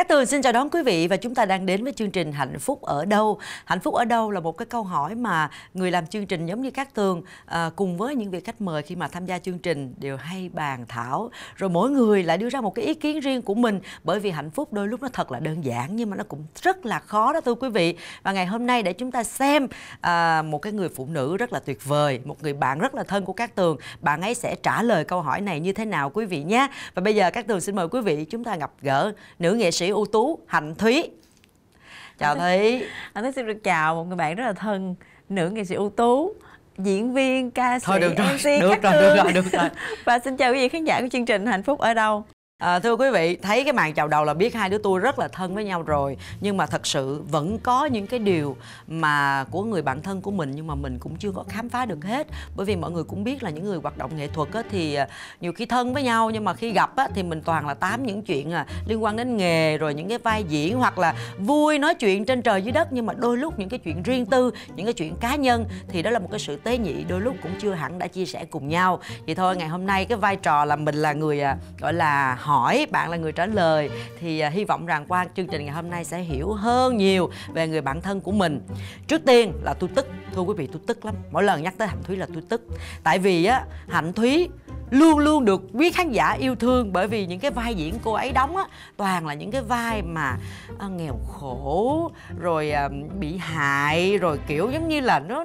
Cát Tường xin chào đón quý vị và chúng ta đang đến với chương trình Hạnh phúc ở đâu. Hạnh phúc ở đâu là một cái câu hỏi mà người làm chương trình giống như Cát Tường cùng với những vị khách mời khi mà tham gia chương trình đều hay bàn thảo. Rồi mỗi người lại đưa ra một cái ý kiến riêng của mình, bởi vì hạnh phúc đôi lúc nó thật là đơn giản nhưng mà nó cũng rất là khó đó thưa quý vị. Và ngày hôm nay để chúng ta xem một cái người phụ nữ rất là tuyệt vời, một người bạn rất là thân của Cát Tường. Bạn ấy sẽ trả lời câu hỏi này như thế nào quý vị nhé. Và bây giờ Cát Tường xin mời quý vị chúng ta gặp gỡ nữ nghệ sĩ ưu tú Hạnh Thúy. Chào Thúy. Anh Thúy xin được chào một người bạn rất là thân, nữ nghệ sĩ ưu tú, diễn viên, ca sĩ, được rồi, MC được rồi. Và xin chào quý vị khán giả của chương trình Hạnh phúc ở đâu. Thưa quý vị, thấy cái màn chào đầu là biết hai đứa tôi rất là thân với nhau rồi. Nhưng mà thật sự vẫn có những cái điều mà của người bạn thân của mình nhưng mà mình cũng chưa có khám phá được hết. Bởi vì mọi người cũng biết là những người hoạt động nghệ thuật á, thì nhiều khi thân với nhau nhưng mà khi gặp á, thì mình toàn là tám những chuyện liên quan đến nghề, rồi những cái vai diễn hoặc là vui nói chuyện trên trời dưới đất. Nhưng mà đôi lúc những cái chuyện riêng tư, những cái chuyện cá nhân thì đó là một cái sự tế nhị, đôi lúc cũng chưa hẳn đã chia sẻ cùng nhau. Thì thôi ngày hôm nay cái vai trò là mình là người gọi là hỏi, bạn là người trả lời. Thì hy vọng rằng qua chương trình ngày hôm nay sẽ hiểu hơn nhiều về người bạn thân của mình. Trước tiên là tôi tức, thưa quý vị, tôi tức lắm. Mỗi lần nhắc tới Hạnh Thúy là tôi tức. Tại vì á, Hạnh Thúy luôn luôn được quý khán giả yêu thương, bởi vì những cái vai diễn cô ấy đóng á toàn là những cái vai mà nghèo khổ, rồi bị hại, rồi kiểu giống như là nó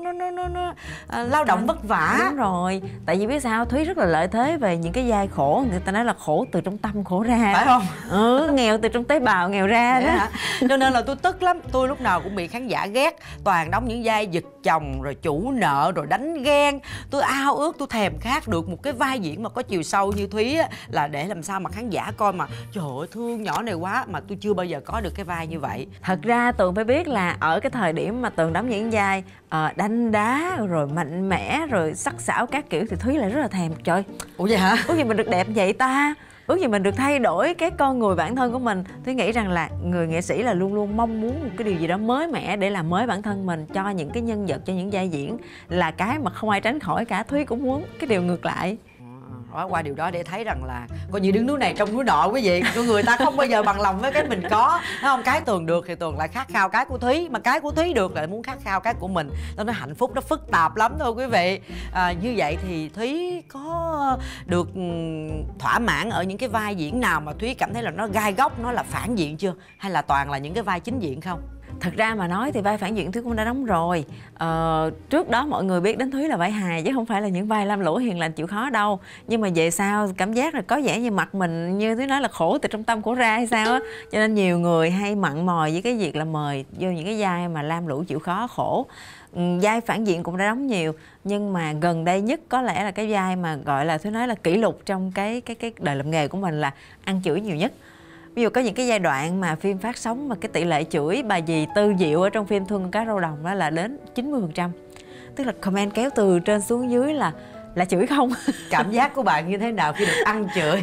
lao động vất vả. Đúng rồi, tại vì biết sao, Thúy rất là lợi thế về những cái vai khổ. Người ta nói là khổ từ trong tâm khổ ra, phải không? Nghèo từ trong tế bào nghèo ra đó. Cho nên là tôi tức lắm. Tôi lúc nào cũng bị khán giả ghét, toàn đóng những vai giật chồng, rồi chủ nợ, rồi đánh ghen. Tôi ao ước, tôi thèm khát được một cái vai diễn mà có chiều sâu như Thúy á, là để làm sao mà khán giả coi mà trời ơi thương nhỏ này quá. Mà tôi chưa bao giờ có được cái vai như vậy. Thật ra Tường phải biết là ở cái thời điểm mà Tường đóng những vai đánh đá, rồi mạnh mẽ, rồi sắc sảo các kiểu thì Thúy lại rất là thèm. Trời, ủa vậy hả? Ước gì mình được đẹp vậy ta, ước gì mình được thay đổi cái con người bản thân của mình. Thúy nghĩ rằng là người nghệ sĩ là luôn luôn mong muốn một cái điều gì đó mới mẻ để làm mới bản thân mình cho những cái nhân vật, cho những vai diễn, là cái mà không ai tránh khỏi cả. Thúy cũng muốn cái điều ngược lại. Qua điều đó để thấy rằng là coi như đứng núi này trong núi nọ quý vị, con người ta không bao giờ bằng lòng với cái mình có, đúng không? Cái Tường được thì Tường lại khát khao cái của Thúy, mà cái của Thúy được lại muốn khát khao cái của mình. Nó nói hạnh phúc nó phức tạp lắm thôi quý vị. Như vậy thì Thúy có được thỏa mãn ở những cái vai diễn nào mà Thúy cảm thấy là nó gai góc, nó là phản diện chưa, hay là toàn là những cái vai chính diện không? Thật ra mà nói thì vai phản diện Thúy cũng đã đóng rồi. Trước đó mọi người biết đến Thúy là vai hài chứ không phải là những vai lam lũ hiền lành chịu khó đâu. Nhưng mà về sau cảm giác là có vẻ như mặt mình như Thúy nói là khổ từ trong tâm khổ ra hay sao á. Cho nên nhiều người hay mặn mòi với cái việc là mời vô những cái vai mà lam lũ chịu khó khổ. Vai phản diện cũng đã đóng nhiều, nhưng mà gần đây nhất có lẽ là cái vai mà gọi là Thúy nói là kỷ lục trong cái đời làm nghề của mình là ăn chửi nhiều nhất. Ví dụ có những cái giai đoạn mà phim phát sóng mà cái tỷ lệ chửi bà dì Tư Diệu ở trong phim Thương Con Cá Rô Đồng đó là đến 90%. Tức là comment kéo từ trên xuống dưới là chửi không. Cảm giác của bạn như thế nào khi được ăn chửi?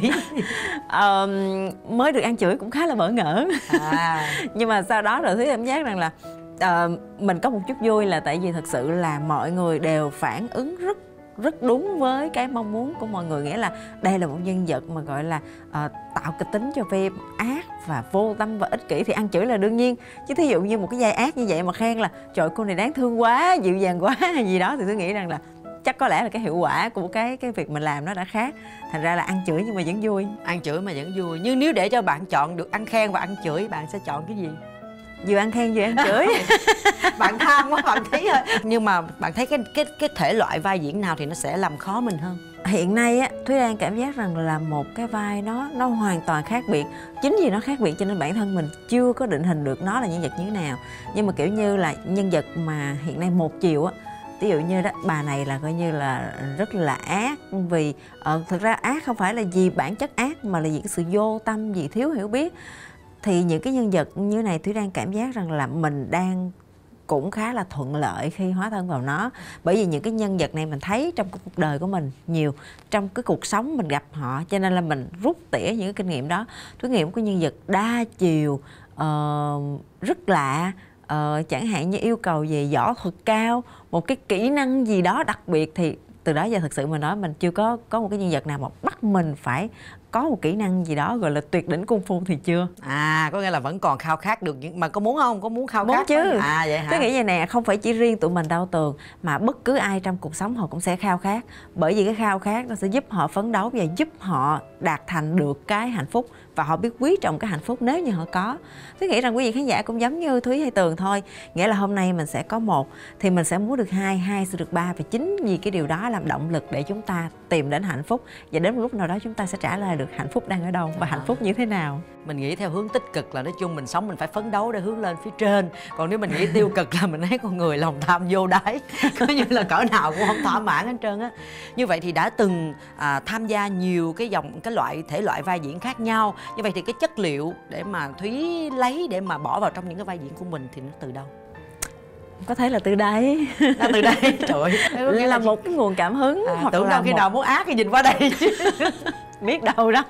Mới được ăn chửi cũng khá là bỡ ngỡ. Nhưng mà sau đó rồi Thúy cảm giác rằng là mình có một chút vui, là tại vì thật sự là mọi người đều phản ứng rất đúng với cái mong muốn của mọi người. Nghĩa là đây là một nhân vật mà gọi là tạo kịch tính cho phim, ác và vô tâm và ích kỷ thì ăn chửi là đương nhiên. Chứ thí dụ như một cái vai ác như vậy mà khen là trời cô này đáng thương quá, dịu dàng quá hay gì đó thì tôi nghĩ rằng là chắc có lẽ là cái hiệu quả của cái việc mình làm nó đã khác. Thành ra là ăn chửi nhưng mà vẫn vui. Ăn chửi mà vẫn vui. Nhưng nếu để cho bạn chọn được ăn khen và ăn chửi, bạn sẽ chọn cái gì? Vừa ăn khen vừa ăn chửi. Bạn tham quá bạn thấy thôi. Nhưng mà bạn thấy cái thể loại vai diễn nào thì nó sẽ làm khó mình hơn? Hiện nay á, Thúy đang cảm giác rằng là một cái vai nó hoàn toàn khác biệt. Chính vì nó khác biệt cho nên bản thân mình chưa có định hình được nó là nhân vật như thế nào. Nhưng mà kiểu như là nhân vật mà hiện nay một chiều á, ví dụ như đó, bà này là coi như là rất là ác. Vì thực ra ác không phải là vì bản chất ác mà là vì cái sự vô tâm, vì thiếu hiểu biết. Thì những cái nhân vật như này Thúy đang cảm giác rằng là mình đang cũng khá là thuận lợi khi hóa thân vào nó. Bởi vì những cái nhân vật này mình thấy trong cuộc đời của mình nhiều, trong cái cuộc sống mình gặp họ, cho nên là mình rút tỉa những cái kinh nghiệm đó. Thúy nghiệm của nhân vật đa chiều, rất lạ, chẳng hạn như yêu cầu về võ thuật cao, một cái kỹ năng gì đó đặc biệt, thì từ đó giờ thật sự mà nói mình chưa có một cái nhân vật nào mà bắt mình phải có một kỹ năng gì đó gọi là tuyệt đỉnh cung phu thì chưa. Có nghĩa là vẫn còn khao khát được những mà có muốn không? Có muốn khao muốn khát chứ. Vậy hả? Tôi nghĩ vậy nè, không phải chỉ riêng tụi mình đâu Tường, mà bất cứ ai trong cuộc sống họ cũng sẽ khao khát. Bởi vì cái khao khát nó sẽ giúp họ phấn đấu và giúp họ đạt thành được cái hạnh phúc, và họ biết quý trọng cái hạnh phúc nếu như họ có. Tôi nghĩ rằng quý vị khán giả cũng giống như Thúy hay Tường thôi. Nghĩa là hôm nay mình sẽ có một thì mình sẽ muốn được hai, hai sẽ được ba, và chính vì cái điều đó làm động lực để chúng ta tìm đến hạnh phúc, và đến một lúc nào đó chúng ta sẽ trả lời được hạnh phúc đang ở đâu và hạnh phúc như thế nào. Mình nghĩ theo hướng tích cực là nói chung mình sống mình phải phấn đấu để hướng lên phía trên. Còn nếu mình nghĩ tiêu cực là mình thấy con người lòng tham vô đáy, coi như là cỡ nào cũng không thỏa mãn hết trơn á. Như vậy thì đã từng tham gia nhiều cái loại thể loại vai diễn khác nhau. Như vậy thì cái chất liệu để mà Thúy lấy để mà bỏ vào trong những cái vai diễn của mình thì nó từ đâu? Có thể là từ đây. Từ đây, trời ơi. Là một cái nguồn cảm hứng. Hoặc tưởng đâu khi nào muốn ác thì nhìn qua đây chứ. Biết đâu đó.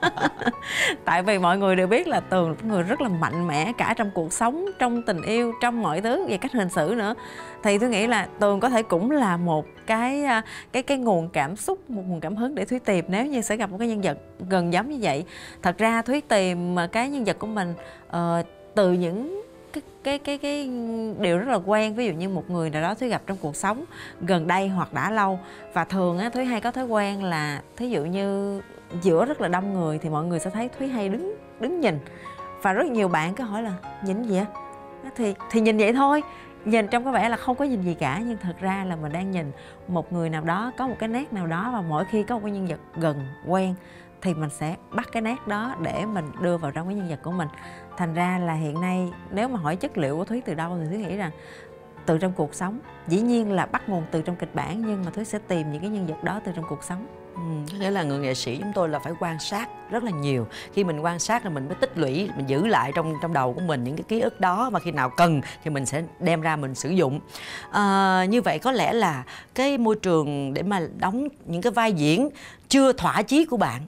Tại vì mọi người đều biết là Tường là một người rất là mạnh mẽ cả trong cuộc sống, trong tình yêu, trong mọi thứ, về cách hành xử nữa. Thì tôi nghĩ là Tường có thể cũng là một cái nguồn cảm xúc, một nguồn cảm hứng để Thúy tìm nếu như sẽ gặp một cái nhân vật gần giống như vậy. Thật ra Thúy tìm cái nhân vật của mình từ những cái điều rất là quen. Ví dụ như một người nào đó Thúy gặp trong cuộc sống gần đây hoặc đã lâu. Và thường á, Thúy hay có thói quen là thí dụ như giữa rất là đông người thì mọi người sẽ thấy Thúy hay đứng nhìn. Và rất nhiều bạn cứ hỏi là nhìn gì á? Thì nhìn vậy thôi. Nhìn trong có vẻ là không có nhìn gì cả, nhưng thật ra là mình đang nhìn một người nào đó có một cái nét nào đó, và mỗi khi có một cái nhân vật gần quen thì mình sẽ bắt cái nét đó để mình đưa vào trong cái nhân vật của mình. Thành ra là hiện nay nếu mà hỏi chất liệu của Thúy từ đâu thì Thúy nghĩ rằng từ trong cuộc sống. Dĩ nhiên là bắt nguồn từ trong kịch bản, nhưng mà Thúy sẽ tìm những cái nhân vật đó từ trong cuộc sống. Có nghĩa là người nghệ sĩ chúng tôi là phải quan sát rất là nhiều. Khi mình quan sát là mình mới tích lũy, mình giữ lại trong đầu của mình những cái ký ức đó, và khi nào cần thì mình sẽ đem ra mình sử dụng. Như vậy có lẽ là cái môi trường để mà đóng những cái vai diễn chưa thỏa chí của bạn,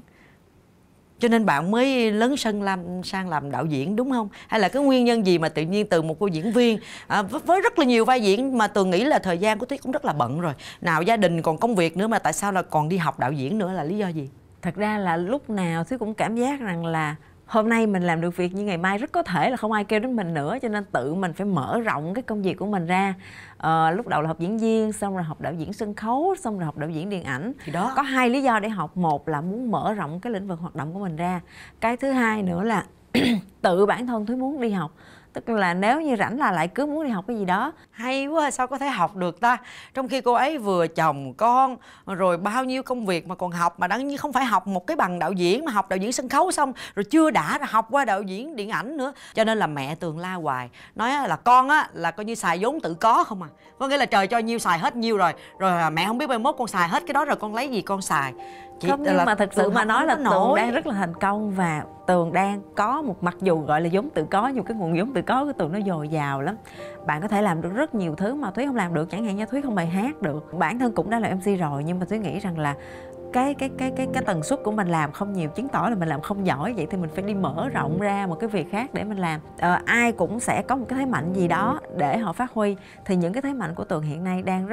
cho nên bạn mới lấn sân sang làm đạo diễn, đúng không? Hay là cái nguyên nhân gì mà tự nhiên từ một cô diễn viên với rất là nhiều vai diễn, mà Tường nghĩ là thời gian của Thúy cũng rất là bận rồi, nào gia đình còn công việc nữa, mà tại sao là còn đi học đạo diễn nữa, là lý do gì? Thật ra là lúc nào Thúy cũng cảm giác rằng là hôm nay mình làm được việc nhưng ngày mai rất có thể là không ai kêu đến mình nữa, cho nên tự mình phải mở rộng cái công việc của mình ra. Lúc đầu là học diễn viên, xong rồi học đạo diễn sân khấu, xong rồi học đạo diễn điện ảnh. Thì đó, có hai lý do để học. Một là muốn mở rộng cái lĩnh vực hoạt động của mình ra. Cái thứ hai nữa là tự bản thân Thúy muốn đi học. Tức là nếu như rảnh là lại cứ muốn đi học cái gì đó. Hay quá, sao có thể học được ta? Trong khi cô ấy vừa chồng con rồi bao nhiêu công việc mà còn học, mà đáng như không phải học một cái bằng đạo diễn, mà học đạo diễn sân khấu xong rồi chưa đã là học qua đạo diễn điện ảnh nữa. Cho nên là mẹ Tường la hoài, nói là con á là coi như xài vốn tự có không à. Có nghĩa là trời cho nhiêu xài hết nhiêu rồi. Rồi mẹ không biết mai mốt con xài hết cái đó rồi con lấy gì con xài. Không, nhưng mà thật sự mà nói là Tường đang rất là thành công, và Tường đang có một, mặc dù gọi là vốn tự có, nhưng cái nguồn vốn tự có của Tường nó dồi dào lắm. Bạn có thể làm được rất nhiều thứ mà Thúy không làm được, chẳng hạn như Thúy không bài hát được. Bản thân cũng đã là MC rồi, nhưng mà Thúy nghĩ rằng là cái tần suất của mình làm không nhiều chứng tỏ là mình làm không giỏi. Vậy thì mình phải đi mở rộng ra một cái việc khác để mình làm. Ai cũng sẽ có một cái thế mạnh gì đó để họ phát huy. Thì những cái thế mạnh của Tường hiện nay đang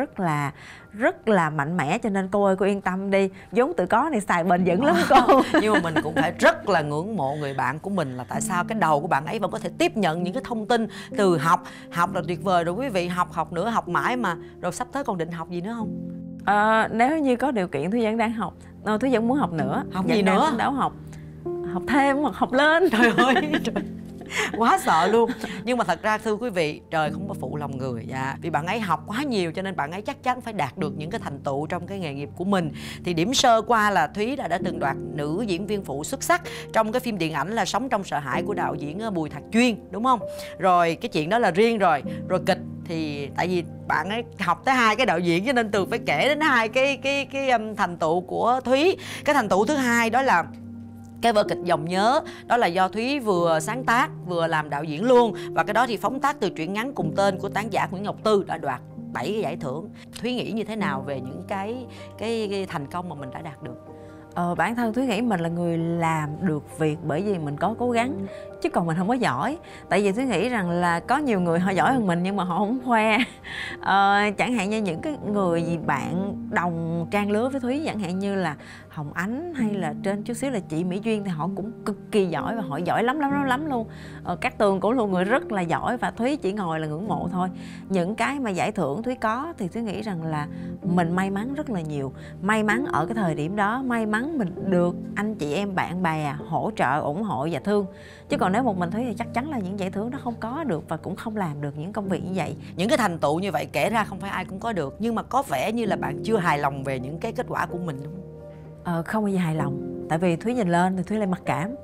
rất là mạnh mẽ, cho nên cô ơi, cô yên tâm đi, vốn tự có này xài bền vững lắm cô. Nhưng mà mình cũng phải rất là ngưỡng mộ người bạn của mình, là tại sao cái đầu của bạn ấy vẫn có thể tiếp nhận những cái thông tin từ học là tuyệt vời rồi quý vị. Học nữa, học mãi mà. Rồi sắp tới còn định học gì nữa không? Nếu như có điều kiện Thúy vẫn đang học. Thúy vẫn muốn học nữa. Học gì nữa? Phấn đấu học thêm hoặc học lên. Trời ơi, trời. Quá sợ luôn. Nhưng mà thật ra thưa quý vị, trời không có phụ lòng người. Vì bạn ấy học quá nhiều cho nên bạn ấy chắc chắn phải đạt được những cái thành tựu trong cái nghề nghiệp của mình. Thì điểm sơ qua là Thúy đã từng đoạt nữ diễn viên phụ xuất sắc trong cái phim điện ảnh là Sống Trong Sợ Hãi của đạo diễn Bùi Thạc Chuyên, đúng không? Rồi cái chuyện đó là riêng rồi. Rồi kịch thì tại vì bạn ấy học tới 2 cái đạo diễn, cho nên Tường phải kể đến 2 cái thành tựu của Thúy. Cái thành tựu thứ hai đó là cái vở kịch Dòng Nhớ, đó là do Thúy vừa sáng tác vừa làm đạo diễn luôn, và cái đó thì phóng tác từ truyện ngắn cùng tên của tác giả Nguyễn Ngọc Tư, đã đoạt 7 cái giải thưởng. Thúy nghĩ như thế nào về những cái thành công mà mình đã đạt được? Bản thân Thúy nghĩ mình là người làm được việc bởi vì mình có cố gắng, chứ còn mình không có giỏi. Tại vì Thúy nghĩ rằng là có nhiều người họ giỏi hơn mình nhưng mà họ không khoe. Chẳng hạn như những cái người bạn đồng trang lứa với Thúy, chẳng hạn như là Hồng Ánh hay là trên chút xíu là chị Mỹ Duyên, thì họ cũng cực kỳ giỏi và họ giỏi lắm luôn. Cát Tường cũng là người rất là giỏi và Thúy chỉ ngồi là ngưỡng mộ thôi. Những cái mà giải thưởng Thúy có thì Thúy nghĩ rằng là mình may mắn rất là nhiều. May mắn ở cái thời điểm đó, may mắn mình được anh chị em bạn bè hỗ trợ, ủng hộ và thương. Chứ còn nếu một mình Thúy thì chắc chắn là những giải thưởng đó không có được và cũng không làm được những công việc như vậy. Những cái thành tựu như vậy kể ra không phải ai cũng có được, nhưng mà có vẻ như là bạn chưa hài lòng về những cái kết quả của mình, đúng không? Không bao giờ hài lòng. Tại vì Thúy nhìn lên thì Thúy lại mặc cảm.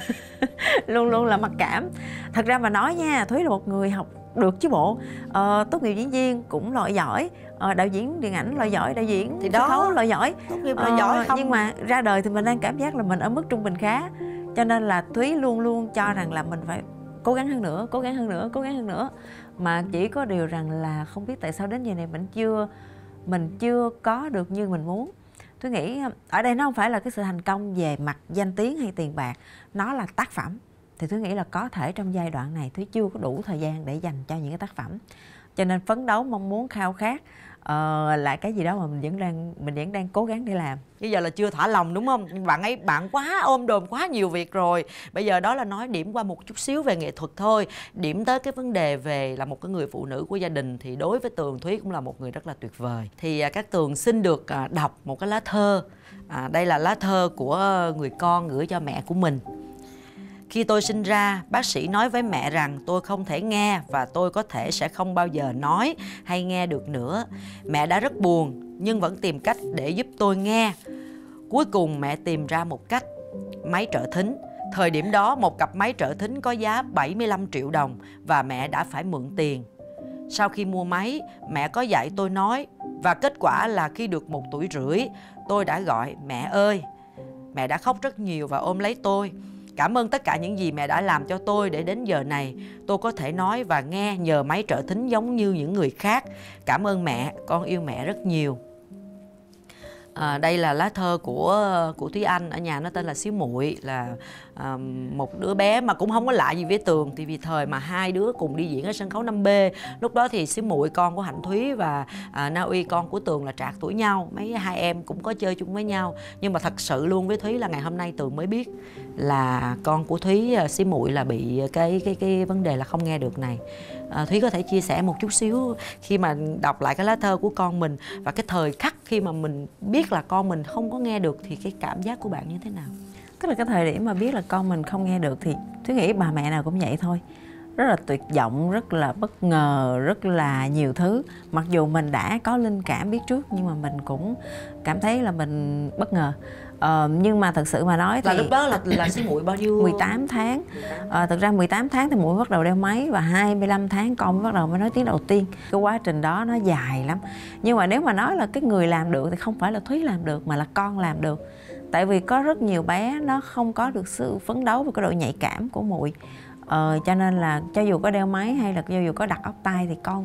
Luôn luôn là mặc cảm. Thật ra mà nói nha, Thúy là một người học được chứ bộ. Tốt nghiệp diễn viên cũng loại giỏi, đạo diễn điện ảnh loại giỏi, đạo diễn thì sân khấu đó, loại giỏi. tốt nghiệp loại giỏi không. Nhưng mà ra đời thì mình đang cảm giác là mình ở mức trung bình khá. Cho nên là Thúy luôn luôn cho rằng là mình phải cố gắng hơn nữa, cố gắng hơn nữa, cố gắng hơn nữa. Mà chỉ có điều rằng là không biết tại sao đến giờ này mình chưa có được như mình muốn. Tôi nghĩ ở đây nó không phải là cái sự thành công về mặt danh tiếng hay tiền bạc, nó là tác phẩm. Thì tôi nghĩ là có thể trong giai đoạn này Thúy chưa có đủ thời gian để dành cho những cái tác phẩm. Cho nên phấn đấu, mong muốn, khao khát là cái gì đó mà mình vẫn đang cố gắng để làm. Bây giờ là chưa thả lòng đúng không? Bạn quá ôm đồm quá nhiều việc rồi. Bây giờ đó là nói điểm qua một chút xíu về nghệ thuật thôi. Điểm tới cái vấn đề về là một cái người phụ nữ của gia đình thì đối với Tường, Thúy cũng là một người rất là tuyệt vời. Thì các Tường xin được đọc một cái lá thơ. Đây là lá thơ của người con gửi cho mẹ của mình. Khi tôi sinh ra, bác sĩ nói với mẹ rằng tôi không thể nghe và tôi có thể sẽ không bao giờ nói hay nghe được nữa. Mẹ đã rất buồn nhưng vẫn tìm cách để giúp tôi nghe. Cuối cùng mẹ tìm ra một cách, máy trợ thính. Thời điểm đó một cặp máy trợ thính có giá 75 triệu đồng và mẹ đã phải mượn tiền. Sau khi mua máy, mẹ có dạy tôi nói và kết quả là khi được 1 tuổi rưỡi, tôi đã gọi mẹ ơi. Mẹ đã khóc rất nhiều và ôm lấy tôi. Cảm ơn tất cả những gì mẹ đã làm cho tôi để đến giờ này tôi có thể nói và nghe nhờ máy trợ thính giống như những người khác. Cảm ơn mẹ, con yêu mẹ rất nhiều. Đây là lá thơ của Thúy Anh, ở nhà nó tên là Xíu Muội, là một đứa bé mà cũng không có lạ gì với Tường. Thì vì thời mà hai đứa cùng đi diễn ở sân khấu 5B, lúc đó thì Xíu Muội con của Hạnh Thúy và Na Uy con của Tường là trạc tuổi nhau. Mấy hai em cũng có chơi chung với nhau. Nhưng mà thật sự luôn với Thúy là ngày hôm nay Tường mới biết là con của Thúy, Xíu Muội là bị cái vấn đề là không nghe được này. Thúy có thể chia sẻ một chút xíu khi mà đọc lại cái lá thơ của con mình và cái thời khắc khi mà mình biết là con mình không có nghe được thì cái cảm giác của bạn như thế nào? Tức là cái thời điểm mà biết là con mình không nghe được thì Thúy nghĩ bà mẹ nào cũng vậy thôi. Rất là tuyệt vọng, rất là bất ngờ, rất là nhiều thứ. Mặc dù mình đã có linh cảm biết trước nhưng mà mình cũng cảm thấy là mình bất ngờ. Nhưng mà thật sự mà nói thì là lúc đó là Xíu Muội bao nhiêu? 18 tháng. Thực ra 18 tháng thì Muội bắt đầu đeo máy và 25 tháng con mới bắt đầu mới nói tiếng đầu tiên. Cái quá trình đó nó dài lắm. Nhưng mà nếu mà nói là cái người làm được thì không phải là Thúy làm được mà là con làm được. Tại vì có rất nhiều bé nó không có được sự phấn đấu và cái độ nhạy cảm của Muội. Cho nên là cho dù có đeo máy hay là cho dù có đặt ốc tai thì con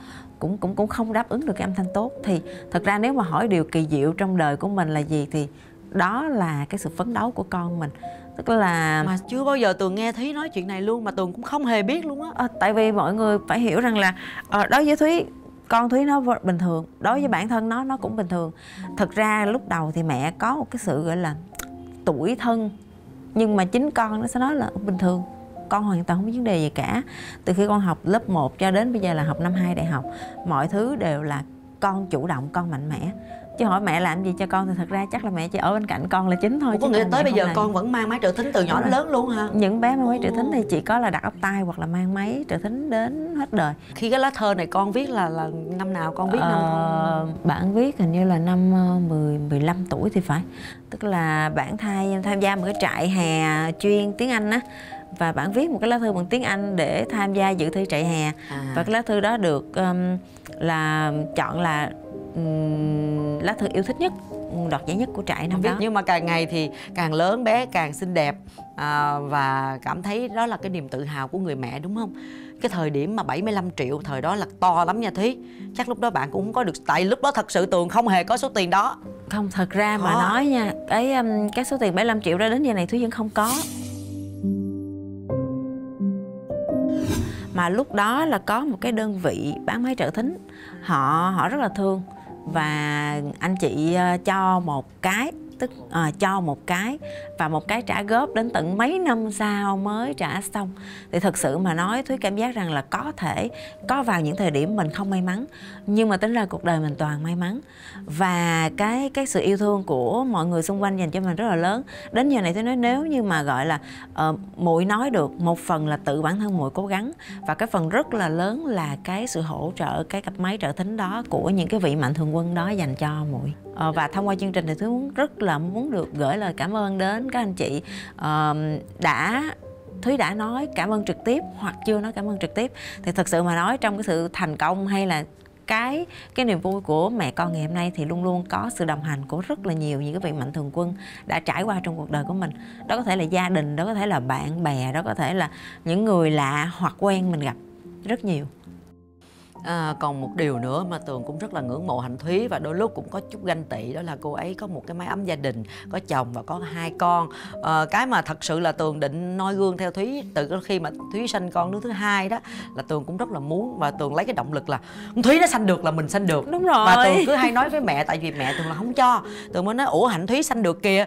cũng không đáp ứng được cái âm thanh tốt. Thì thật ra nếu mà hỏi điều kỳ diệu trong đời của mình là gì thì đó là cái sự phấn đấu của con mình. Tức là mà chưa bao giờ Tường nghe Thúy nói chuyện này luôn, mà Tường cũng không hề biết luôn á. Tại vì mọi người phải hiểu rằng là đối với Thúy, con Thúy nó bình thường, đối với bản thân nó cũng bình thường. Thật ra lúc đầu thì mẹ có một cái sự gọi là tủi thân, nhưng mà chính con nó sẽ nói là bình thường, con hoàn toàn không có vấn đề gì cả. Từ khi con học lớp 1 cho đến bây giờ là học năm 2 đại học, mọi thứ đều là con chủ động, con mạnh mẽ. Chứ hỏi mẹ làm gì cho con thì thật ra chắc là mẹ chỉ ở bên cạnh con là chính thôi. Có nghĩa tới bây giờ con vẫn mang máy trợ thính từ nhỏ đến lớn luôn hả? Những bé mang máy trợ thính thì chỉ có là đặt ốc tai hoặc là mang máy trợ thính đến hết đời. Khi cái lá thơ này con viết là năm nào, con viết năm bạn viết hình như là năm 15 tuổi thì phải. Tức là bạn tham gia một cái trại hè chuyên tiếng Anh á, và bạn viết một cái lá thư bằng tiếng Anh để tham gia dự thi trại hè. Và cái lá thư đó được là chọn là lá thư yêu thích nhất, đoạt giải nhất của trại năm đó. Nhưng mà càng ngày thì càng lớn bé càng xinh đẹp và cảm thấy đó là cái niềm tự hào của người mẹ, đúng không? Cái thời điểm mà 75 triệu thời đó là to lắm nha Thúy. Chắc lúc đó bạn cũng không có được, tại lúc đó thật sự Tường không hề có số tiền đó. Không, thật ra mà nói nha, cái số tiền 75 triệu đó đến giờ này Thúy vẫn không có. Mà lúc đó là có một cái đơn vị bán máy trợ thính, họ rất là thương và anh chị cho một cái, tức cho một cái và một cái trả góp đến tận mấy năm sau mới trả xong. Thì thật sự mà nói Thúy cảm giác rằng là có thể có vào những thời điểm mình không may mắn, nhưng mà tính ra cuộc đời mình toàn may mắn. Và cái sự yêu thương của mọi người xung quanh dành cho mình rất là lớn. Đến giờ này Thúy nói nếu như mà gọi là muội nói được, một phần là tự bản thân muội cố gắng, và cái phần rất là lớn là cái sự hỗ trợ, cái cặp máy trợ thính đó của những cái vị mạnh thường quân đó dành cho muội. Và thông qua chương trình thì Thúy rất là muốn được gửi lời cảm ơn đến các anh chị Thúy đã nói cảm ơn trực tiếp hoặc chưa nói cảm ơn trực tiếp. Thì thật sự mà nói trong cái sự thành công hay là cái niềm vui của mẹ con ngày hôm nay thì luôn luôn có sự đồng hành của rất là nhiều những cái vị mạnh thường quân đã trải qua trong cuộc đời của mình. Đó có thể là gia đình, đó có thể là bạn bè, đó có thể là những người lạ hoặc quen mình gặp rất nhiều. Còn một điều nữa mà Tường cũng rất là ngưỡng mộ Hạnh Thúy và đôi lúc cũng có chút ganh tị, đó là cô ấy có một cái mái ấm gia đình, có chồng và có 2 con. Cái mà thật sự là Tường định noi gương theo Thúy từ khi mà Thúy sanh con đứa thứ 2 đó, là Tường cũng rất là muốn, và Tường lấy cái động lực là Thúy nó sanh được là mình sanh được. Đúng rồi. Và Tường cứ hay nói với mẹ, tại vì mẹ Tường là không cho. Tường mới nói ủa Hạnh Thúy sanh được kìa,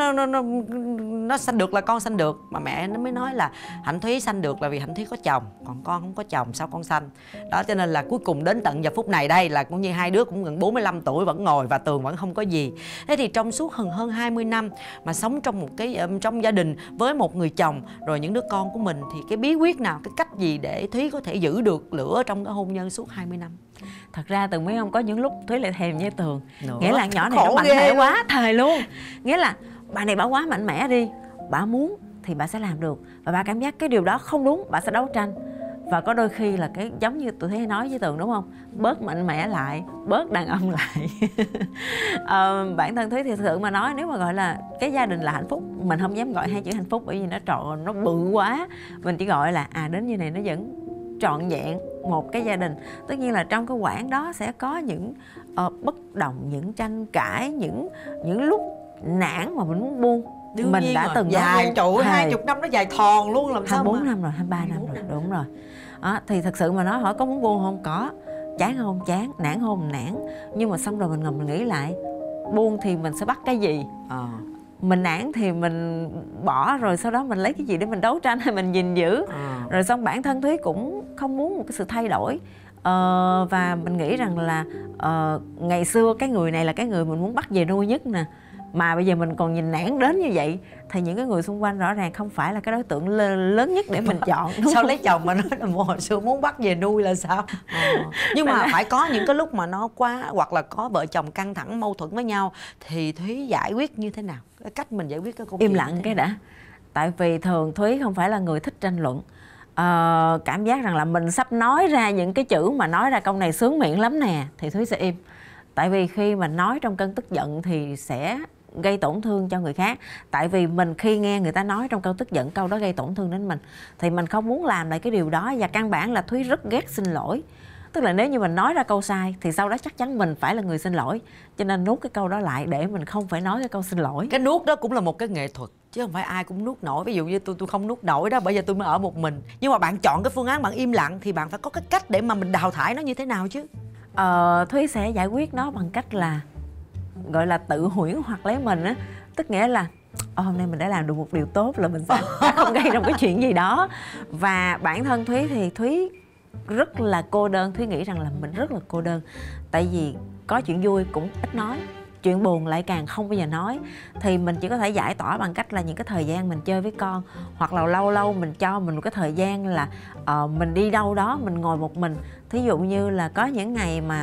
nó sanh được là con sanh được. Mà mẹ nó mới nói là Hạnh Thúy sanh được là vì Hạnh Thúy có chồng, còn con không có chồng sao con sanh. Đó cho nên là cuối cùng đến tận giờ phút này đây là cũng như hai đứa cũng gần 45 tuổi vẫn ngồi và Tường vẫn không có gì. Thế thì trong suốt hơn 20 năm mà sống trong một cái trong gia đình với một người chồng rồi những đứa con của mình, thì cái bí quyết nào, cái cách gì để Thúy có thể giữ được lửa trong cái hôn nhân suốt 20 năm? Thật ra Tường biết không, có những lúc Thúy lại thèm với Tường. Nghĩa là nhỏ này khổ nó mạnh mẽ quá, thề luôn. Nghĩa là bà này bà quá mạnh mẽ đi, bà muốn thì bà sẽ làm được, và bà cảm giác cái điều đó không đúng, bà sẽ đấu tranh. Và có đôi khi là cái giống như tụi Thúy nói với Tường đúng không, bớt mạnh mẽ lại, bớt đàn ông lại. Bản thân Thúy thì thực sự mà nói, nếu mà gọi là cái gia đình là hạnh phúc, mình không dám gọi hai chữ hạnh phúc bởi vì nó bự quá. Mình chỉ gọi là đến như này nó vẫn trọn vẹn một cái gia đình. Tất nhiên là trong cái quãng đó sẽ có những bất đồng, những tranh cãi, những lúc nản mà mình muốn buông. Đương mình đã từng dài trụ 20 năm nó dài thòn luôn, làm sao 24 năm rồi, 23 năm rồi, đúng rồi. Thì thật sự mà nói hỏi có muốn buông không? Có. Chán không? Chán. Nản không? Nản. Nhưng mà xong rồi mình ngồi mình nghĩ lại, buông thì mình sẽ bắt cái gì? Mình nản thì mình bỏ, rồi sau đó mình lấy cái gì để mình đấu tranh hay mình gìn giữ? Rồi xong bản thân Thúy cũng không muốn một cái sự thay đổi. Và mình nghĩ rằng là ngày xưa cái người này là cái người mình muốn bắt về nuôi nhất nè, mà bây giờ mình còn nhìn nản đến như vậy thì những cái người xung quanh rõ ràng không phải là cái đối tượng lớn nhất để mình chọn. Sao lấy chồng mà nói là hồi xưa muốn bắt về nuôi là sao? Nhưng mà phải có những cái lúc mà nó quá, hoặc là có vợ chồng căng thẳng mâu thuẫn với nhau thì Thúy giải quyết như thế nào? Cái cách mình giải quyết cái câu chuyện im lặng cái đã. Tại vì thường Thúy không phải là người thích tranh luận. Cảm giác rằng là mình sắp nói ra những cái chữ mà nói ra câu này sướng miệng lắm nè thì Thúy sẽ im. Tại vì khi mà nói trong cơn tức giận thì sẽ gây tổn thương cho người khác. Tại vì mình khi nghe người ta nói trong câu tức giận, câu đó gây tổn thương đến mình thì mình không muốn làm lại cái điều đó. Và căn bản là Thúy rất ghét xin lỗi. Tức là nếu như mình nói ra câu sai thì sau đó chắc chắn mình phải là người xin lỗi. Cho nên nuốt cái câu đó lại để mình không phải nói cái câu xin lỗi. Cái nuốt đó cũng là một cái nghệ thuật, chứ không phải ai cũng nuốt nổi. Ví dụ như tôi không nuốt nổi đó, bởi vì tôi mới ở một mình. Nhưng mà bạn chọn cái phương án bạn im lặng thì bạn phải có cái cách để mà mình đào thải nó như thế nào chứ. Thúy sẽ giải quyết nó bằng cách là gọi là tự huyễn hoặc lấy mình á. Tức nghĩa là hôm nay mình đã làm được một điều tốt là mình sẽ không gây ra một cái chuyện gì đó. Và bản thân Thúy thì Thúy rất là cô đơn. Thúy nghĩ rằng là mình rất là cô đơn. Tại vì có chuyện vui cũng ít nói, chuyện buồn lại càng không bao giờ nói. Thì mình chỉ có thể giải tỏa bằng cách là những cái thời gian mình chơi với con, hoặc là lâu lâu mình cho mình một cái thời gian là mình đi đâu đó, mình ngồi một mình. Thí dụ như là có những ngày mà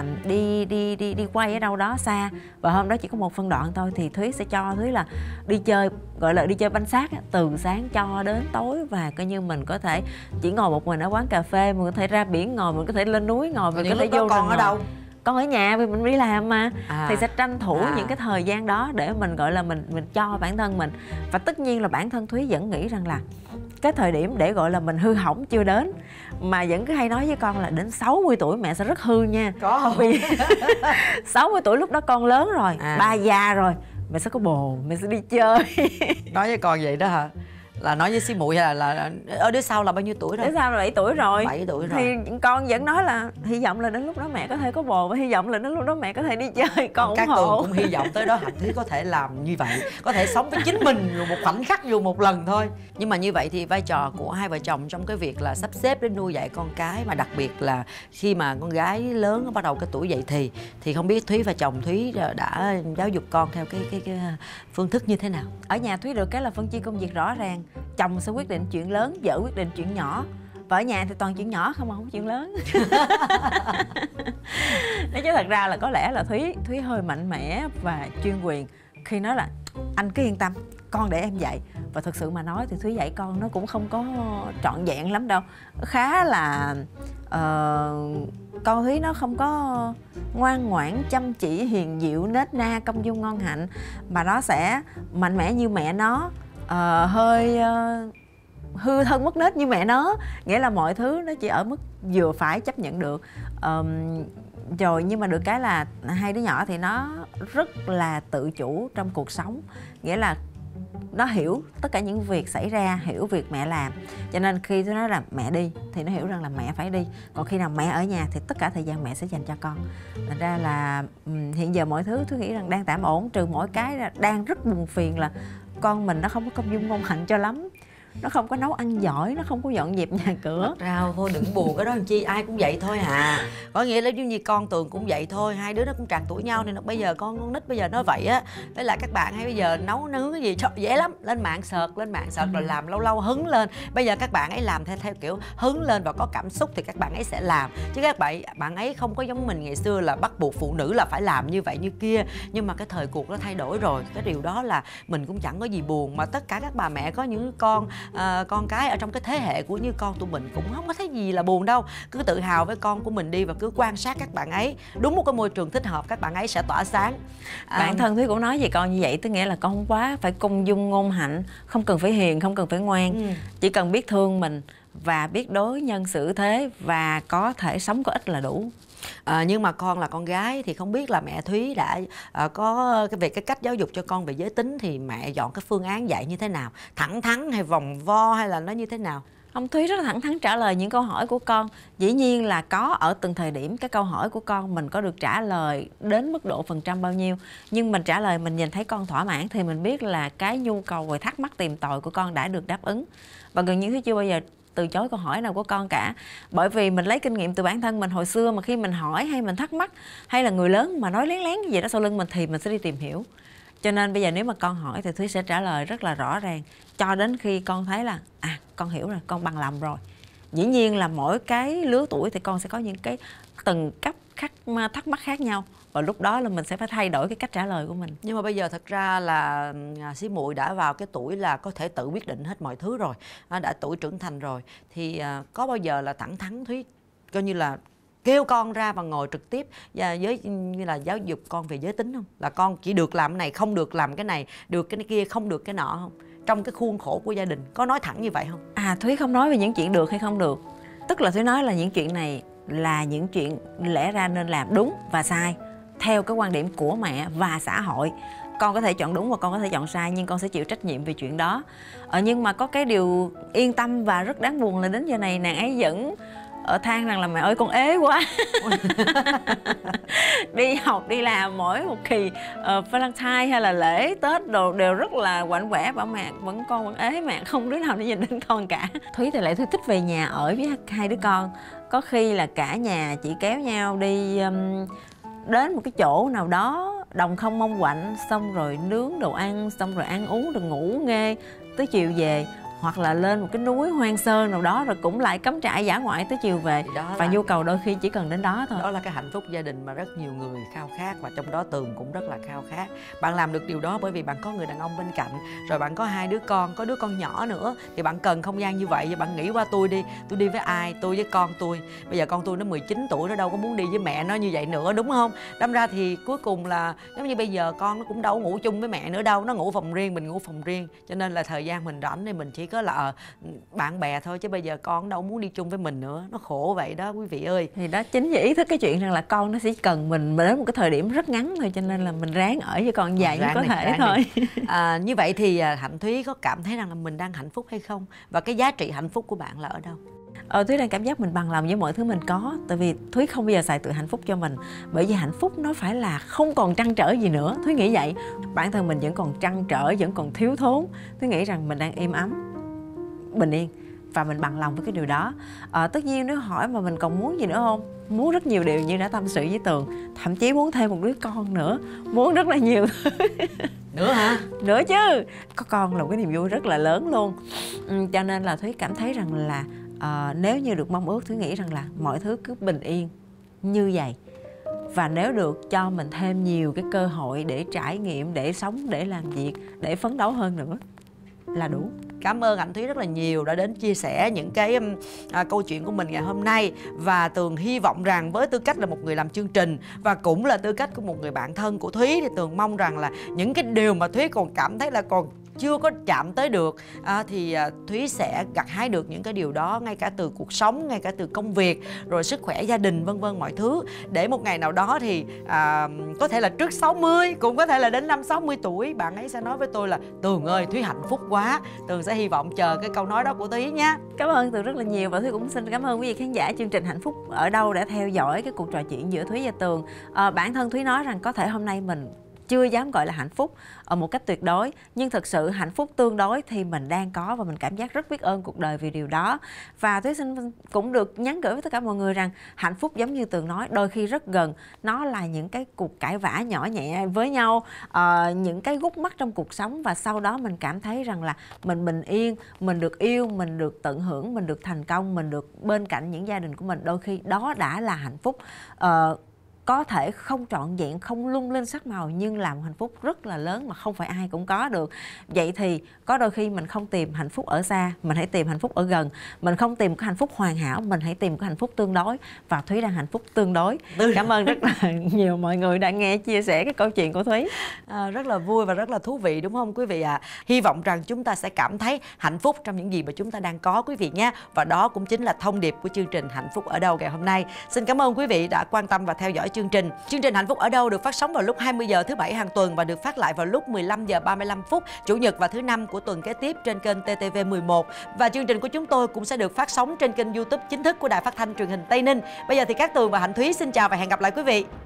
đi quay ở đâu đó xa, và hôm đó chỉ có một phân đoạn thôi, thì Thúy sẽ cho Thúy là đi chơi, gọi là đi chơi bánh xác á, từ sáng cho đến tối. Và coi như mình có thể chỉ ngồi một mình ở quán cà phê, mình có thể ra biển ngồi, mình có thể lên núi ngồi, mình có thể vô con ở đâu? con ở nhà vì mình đi làm mà, thì sẽ tranh thủ những cái thời gian đó để mình gọi là mình cho bản thân mình. Và tất nhiên là bản thân Thúy vẫn nghĩ rằng là cái thời điểm để gọi là mình hư hỏng chưa đến, mà vẫn cứ hay nói với con là đến 60 tuổi mẹ sẽ rất hư nha. Có không? Vì 60 tuổi lúc đó con lớn rồi, ba già rồi, mẹ sẽ có bồ, mẹ sẽ đi chơi. Nói với con vậy đó hả? Là nói với xí muội hay là ở đứa sau là bao nhiêu tuổi rồi? Đứa sau là 7 tuổi rồi. 7 tuổi rồi. Thì con vẫn nói là hy vọng là đến lúc đó mẹ có thể có bồ, và hy vọng là đến lúc đó mẹ có thể đi chơi. Con ủng Cát hộ. Tường cũng hy vọng tới đó Hạnh Thúy có thể làm như vậy, có thể sống với chính mình dù một khoảnh khắc, dù một lần thôi. Nhưng mà như vậy thì vai trò của hai vợ chồng trong cái việc là sắp xếp để nuôi dạy con cái, mà đặc biệt là khi mà con gái lớn bắt đầu cái tuổi dậy thì không biết Thúy và chồng Thúy đã giáo dục con theo cái phương thức như thế nào? Ở nhà Thúy được cái là phân chia công việc rõ ràng. Chồng sẽ quyết định chuyện lớn, vợ quyết định chuyện nhỏ. Và ở nhà thì toàn chuyện nhỏ không mà không chuyện lớn. Nói chứ thật ra là có lẽ là Thúy hơi mạnh mẽ và chuyên quyền khi nói là anh cứ yên tâm, con để em dạy. Và thực sự mà nói thì Thúy dạy con nó cũng không có trọn vẹn lắm đâu. Khá là con Thúy nó không có ngoan ngoãn, chăm chỉ, hiền diệu, nết na, công dung ngon hạnh, mà nó sẽ mạnh mẽ như mẹ nó, hơi hư thân mất nết như mẹ nó. Nghĩa là mọi thứ nó chỉ ở mức vừa phải chấp nhận được. Rồi nhưng mà được cái là hai đứa nhỏ thì nó rất là tự chủ trong cuộc sống. Nghĩa là nó hiểu tất cả những việc xảy ra, hiểu việc mẹ làm. Cho nên khi tôi nói là mẹ đi thì nó hiểu rằng là mẹ phải đi. Còn khi nào mẹ ở nhà thì tất cả thời gian mẹ sẽ dành cho con. Thành ra là hiện giờ mọi thứ tôi nghĩ rằng đang tạm ổn, trừ mỗi cái là đang rất buồn phiền là con mình nó không có công dung ngôn hạnh cho lắm. Nó không có nấu ăn giỏi, nó không có dọn dẹp nhà cửa. Thật ra thôi đừng buồn, cái đó làm chi, ai cũng vậy thôi à. Có nghĩa là giống như con Tường cũng vậy thôi, hai đứa nó cũng trạc tuổi nhau nên nó bây giờ con nít bây giờ nó vậy á. Với lại các bạn hay bây giờ nấu nướng cái gì trời, dễ lắm, lên mạng search rồi làm lâu lâu hứng lên. Bây giờ các bạn ấy làm theo kiểu hứng lên và có cảm xúc thì các bạn ấy sẽ làm. Chứ các bạn ấy không có giống mình ngày xưa là bắt buộc phụ nữ là phải làm như vậy như kia. Nhưng mà cái thời cuộc nó thay đổi rồi, cái điều đó là mình cũng chẳng có gì buồn. Mà tất cả các bà mẹ có những con cái ở trong cái thế hệ của như con tụi mình cũng không có thấy gì là buồn đâu. Cứ tự hào với con của mình đi và cứ quan sát các bạn ấy. Đúng một cái môi trường thích hợp các bạn ấy sẽ tỏa sáng. Bản thân Thúy cũng nói về con như vậy, tức nghĩa là con không quá phải công dung ngôn hạnh, không cần phải hiền, không cần phải ngoan, chỉ cần biết thương mình và biết đối nhân xử thế và có thể sống có ích là đủ. Nhưng mà con là con gái thì không biết là mẹ Thúy đã có cái cách giáo dục cho con về giới tính thì mẹ chọn cái phương án dạy như thế nào? Thẳng thắn hay vòng vo hay là nó như thế nào? Ông Thúy rất là thẳng thắn trả lời những câu hỏi của con. Dĩ nhiên là có ở từng thời điểm cái câu hỏi của con mình có được trả lời đến mức độ phần trăm bao nhiêu. Nhưng mình trả lời mình nhìn thấy con thỏa mãn thì mình biết là cái nhu cầu và thắc mắc tìm tòi của con đã được đáp ứng. Và gần như Thúy chưa bao giờ từ chối câu hỏi nào của con cả. Bởi vì mình lấy kinh nghiệm từ bản thân mình hồi xưa, mà khi mình hỏi hay mình thắc mắc hay là người lớn mà nói lén lén như vậy đó sau lưng mình thì mình sẽ đi tìm hiểu. Cho nên bây giờ nếu mà con hỏi thì Thúy sẽ trả lời rất là rõ ràng cho đến khi con thấy là con hiểu rồi, con bằng lòng rồi. Dĩ nhiên là mỗi cái lứa tuổi thì con sẽ có những cái từng cấp thắc mắc khác nhau, và lúc đó là mình sẽ phải thay đổi cái cách trả lời của mình. Nhưng mà bây giờ thật ra là xí muội đã vào cái tuổi là có thể tự quyết định hết mọi thứ rồi, đã tuổi trưởng thành rồi, thì có bao giờ là thẳng thắn Thúy coi như là kêu con ra và ngồi trực tiếp và như là giáo dục con về giới tính không? Là con chỉ được làm cái này, không được làm cái này, được cái kia, không được cái nọ không? Trong cái khuôn khổ của gia đình có nói thẳng như vậy không? Thúy không nói về những chuyện được hay không được. Tức là Thúy nói là những chuyện này là những chuyện lẽ ra nên làm đúng và sai theo cái quan điểm của mẹ và xã hội. Con có thể chọn đúng và con có thể chọn sai, nhưng con sẽ chịu trách nhiệm về chuyện đó. Nhưng mà có cái điều yên tâm và rất đáng buồn là đến giờ này nàng ấy vẫn than rằng là mẹ ơi con ế quá. Đi học đi làm mỗi một kỳ Valentine hay là lễ Tết đồ đều rất là quạnh quẻ, bảo mẹ con vẫn ế, mẹ không đứa nào để nhìn đến con cả. Thúy thì lại Thúy thích về nhà ở với hai đứa con. Có khi là cả nhà chỉ kéo nhau đi đến một cái chỗ nào đó đồng không mong quạnh, xong rồi nướng đồ ăn, xong rồi ăn uống rồi ngủ nghe tới chiều về. hoặc là lên một cái núi hoang sơ nào đó rồi cũng lại cắm trại dã ngoại tới chiều về. Và nhu cầu đôi khi chỉ cần đến đó thôi. Đó là cái hạnh phúc gia đình mà rất nhiều người khao khát, và trong đó Tường cũng rất là khao khát. Bạn làm được điều đó bởi vì bạn có người đàn ông bên cạnh, rồi bạn có 2 đứa con, có đứa con nhỏ nữa, thì bạn cần không gian như vậy. Và bạn nghĩ qua tôi đi với ai? Tôi với con tôi. Bây giờ con tôi nó 19 tuổi, nó đâu có muốn đi với mẹ nó như vậy nữa, đúng không? Đâm ra thì cuối cùng là giống như bây giờ con nó cũng đâu ngủ chung với mẹ nữa đâu, nó ngủ phòng riêng, mình ngủ phòng riêng. Cho nên là thời gian mình rảnh thì mình chỉ có là bạn bè thôi, chứ bây giờ con đâu muốn đi chung với mình nữa. Nó khổ vậy đó quý vị ơi. Thì đó chính vì ý thức cái chuyện rằng là con nó sẽ cần mình đến một cái thời điểm rất ngắn thôi, cho nên là mình ráng ở với con dài nhất có thể thôi. Như vậy thì Hạnh Thúy có cảm thấy rằng là mình đang hạnh phúc hay không? Và cái giá trị hạnh phúc của bạn là ở đâu? Thúy đang cảm giác mình bằng lòng với mọi thứ mình có. Tại vì Thúy không bao giờ xài tự hạnh phúc cho mình. Bởi vì hạnh phúc nó phải là không còn trăn trở gì nữa. Thúy nghĩ vậy. Bản thân mình vẫn còn trăn trở, vẫn còn thiếu thốn. Thúy nghĩ rằng mình đang êm ấm, bình yên, và mình bằng lòng với cái điều đó. Tất nhiên nếu hỏi mà mình còn muốn gì nữa không? Muốn rất nhiều điều như đã tâm sự với Tường. Thậm chí muốn thêm một đứa con nữa. Muốn rất là nhiều thứ. Nữa hả? Nữa chứ. Có con là một cái niềm vui rất là lớn luôn. Cho nên là Thúy cảm thấy rằng là nếu như được mong ước, Thúy nghĩ rằng là mọi thứ cứ bình yên như vậy. Và nếu được cho mình thêm nhiều cái cơ hội để trải nghiệm, để sống, để làm việc, để phấn đấu hơn nữa là đủ. Cảm ơn Hạnh Thúy rất là nhiều đã đến chia sẻ những cái câu chuyện của mình ngày hôm nay. Và Tường hy vọng rằng với tư cách là một người làm chương trình và cũng là tư cách của một người bạn thân của Thúy, thì Tường mong rằng là những cái điều mà Thúy còn cảm thấy là còn chưa có chạm tới được thì Thúy sẽ gặt hái được những cái điều đó, ngay cả từ cuộc sống, ngay cả từ công việc, rồi sức khỏe gia đình, vân vân mọi thứ. Để một ngày nào đó thì có thể là trước 60, cũng có thể là đến năm 60 tuổi, bạn ấy sẽ nói với tôi là Tường ơi, Thúy hạnh phúc quá. Tường sẽ hy vọng chờ cái câu nói đó của Thúy nha. Cảm ơn Tường rất là nhiều, và Thúy cũng xin cảm ơn quý vị khán giả chương trình Hạnh Phúc Ở Đâu đã theo dõi cái cuộc trò chuyện giữa Thúy và Tường. Bản thân Thúy nói rằng có thể hôm nay mình chưa dám gọi là hạnh phúc ở một cách tuyệt đối, nhưng thực sự hạnh phúc tương đối thì mình đang có, và mình cảm giác rất biết ơn cuộc đời vì điều đó. Và Thúy xin cũng được nhắn gửi với tất cả mọi người rằng hạnh phúc giống như Tường nói, đôi khi rất gần, nó là những cái cuộc cãi vã nhỏ nhẹ với nhau, những cái gút mắt trong cuộc sống, và sau đó mình cảm thấy rằng là mình bình yên, mình được yêu, mình được tận hưởng, mình được thành công, mình được bên cạnh những gia đình của mình. Đôi khi đó đã là hạnh phúc. Có thể không trọn vẹn, không lung linh sắc màu, nhưng là một hạnh phúc rất là lớn mà không phải ai cũng có được. Vậy thì có đôi khi mình không tìm hạnh phúc ở xa, mình hãy tìm hạnh phúc ở gần. Mình không tìm cái hạnh phúc hoàn hảo, mình hãy tìm cái hạnh phúc tương đối. Và Thúy đang hạnh phúc tương đối. Cảm ơn rất là nhiều mọi người đã nghe chia sẻ cái câu chuyện của Thúy. Rất là vui và rất là thú vị, đúng không quý vị ạ? Hy vọng rằng chúng ta sẽ cảm thấy hạnh phúc trong những gì mà chúng ta đang có quý vị nhé. Và đó cũng chính là thông điệp của chương trình Hạnh Phúc Ở Đâu ngày hôm nay. Xin cảm ơn quý vị đã quan tâm và theo dõi chương trình. Chương trình Hạnh Phúc Ở Đâu được phát sóng vào lúc 20 giờ thứ Bảy hàng tuần và được phát lại vào lúc 15 giờ 35 phút Chủ nhật và thứ Năm của tuần kế tiếp trên kênh TTV11. Và chương trình của chúng tôi cũng sẽ được phát sóng trên kênh YouTube chính thức của Đài Phát thanh Truyền hình Tây Ninh. Bây giờ thì Cát Tường và Hạnh Thúy xin chào và hẹn gặp lại quý vị.